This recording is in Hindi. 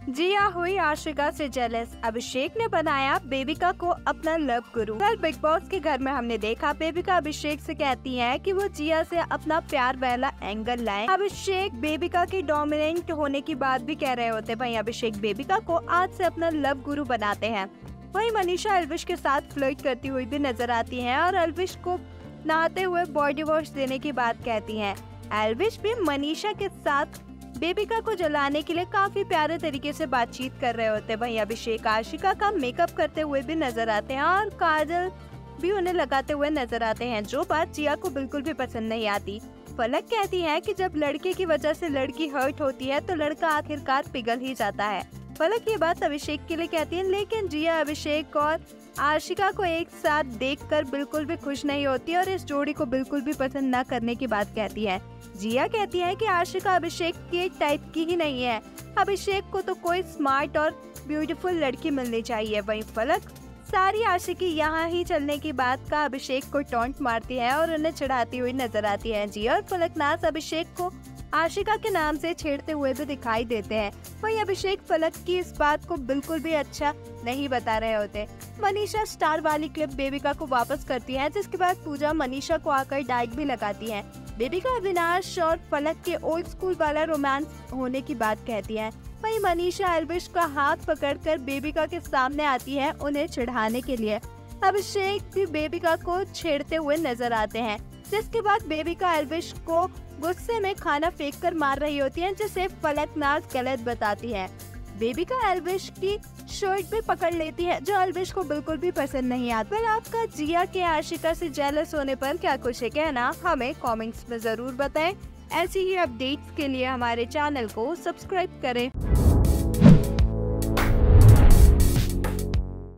जिया हुई आशिका से जेलस, अभिषेक ने बनाया बेबिका को अपना लव गुरु। कल बिग बॉस के घर में हमने देखा बेबिका अभिषेक से कहती है कि वो जिया से अपना प्यार वाला एंगल लाए। अभिषेक बेबिका की डोमिनेंट होने की बात भी कह रहे होते। वहीं अभिषेक बेबिका को आज से अपना लव गुरु बनाते हैं। वहीं मनीषा एल्विश के साथ फ्लर्ट करती हुई भी नजर आती है और एल्विश को नहाते हुए बॉडी वॉश देने की बात कहती है। एल्विश भी मनीषा के साथ बेबिका को जलाने के लिए काफी प्यारे तरीके से बातचीत कर रहे होते हैं। वहीं अभिषेक आशिका का मेकअप करते हुए भी नजर आते हैं और काजल भी उन्हें लगाते हुए नजर आते हैं, जो बात जिया को बिल्कुल भी पसंद नहीं आती। फलक कहती है कि जब लड़के की वजह से लड़की हर्ट होती है तो लड़का आखिरकार पिघल ही जाता है। फलक ये बात अभिषेक के लिए कहती है, लेकिन जिया अभिषेक और आशिका को एक साथ देखकर बिल्कुल भी खुश नहीं होती और इस जोड़ी को बिल्कुल भी पसंद न करने की बात कहती है। जिया कहती है कि आशिका अभिषेक के टाइप की ही नहीं है, अभिषेक को तो कोई स्मार्ट और ब्यूटीफुल लड़की मिलनी चाहिए। वहीं फलक सारी आशिकी यहाँ ही चलने की बात का अभिषेक को टॉन्ट मारती है और उन्हें चिढ़ाती हुई नजर आती है। जिया और फलकनाज अभिषेक को आशिका के नाम से छेड़ते हुए भी दिखाई देते हैं। वहीं अभिषेक फलक की इस बात को बिल्कुल भी अच्छा नहीं बता रहे होते। मनीषा स्टार वाली क्लिप बेबिका को वापस करती है, जिसके बाद पूजा मनीषा को आकर डाइट भी लगाती है। बेबिका अविनाश और फलक के ओल्ड स्कूल वाला रोमांस होने की बात कहती है। वहीं मनीषा एल्विश का हाथ पकड़कर बेबिका के सामने आती है उन्हें चिढ़ाने के लिए। अभिषेक भी बेबिका को छेड़ते हुए नजर आते हैं, जिसके बाद बेबिका एल्विश को गुस्से में खाना फेंक कर मार रही होती है, जिसे फलकनाज गलत बताती है। बेबिका एल्विश की शर्ट भी पकड़ लेती है, जो एल्विश को बिल्कुल भी पसंद नहीं आता। पर आपका जिया के आशिका से जेलस होने पर क्या कुछ है कहना, हमें कमेंट्स में जरूर बताएं। ऐसी ही अपडेट्स के लिए हमारे चैनल को सब्सक्राइब करें।